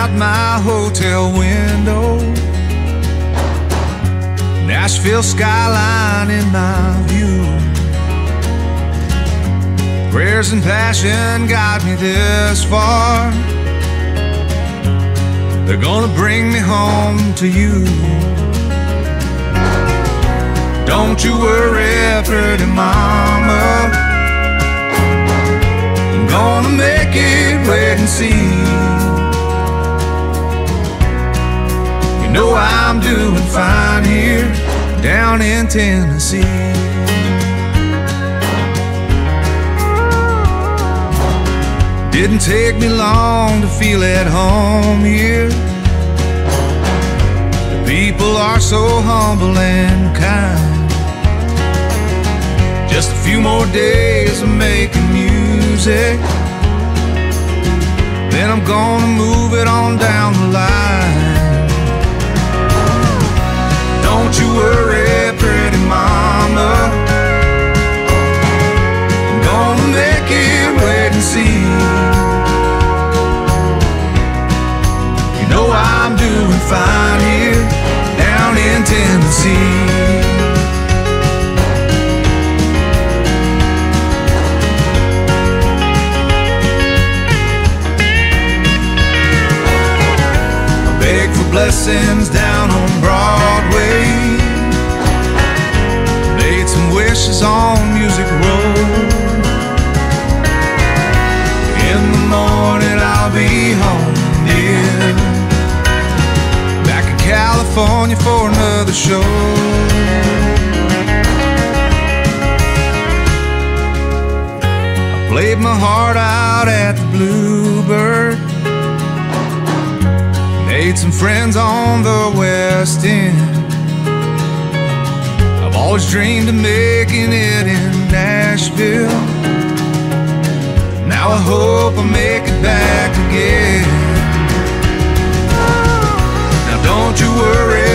out my hotel window, Nashville skyline in my view. Prayers and passion got me this far. They're gonna bring me home to you. Don't you worry, pretty mama, I'm gonna make it, wait and see. You know I'm doing fine here down in Tennessee. Didn't take me long to feel at home here. The people are so humble and kind. Just a few more days of making music, then I'm gonna move it on down the line. Don't you worry, pretty mama, I'm gonna make it, wait and see. You know I'm doing fine here down in Tennessee. Blessings down on Broadway, made some wishes on Music Row. In the morning I'll be home, yeah, back in California for another show. I played my heart out at the Bluebird, made some friends on the West End. I've always dreamed of making it in Nashville. Now I hope I make it back again. Now don't you worry,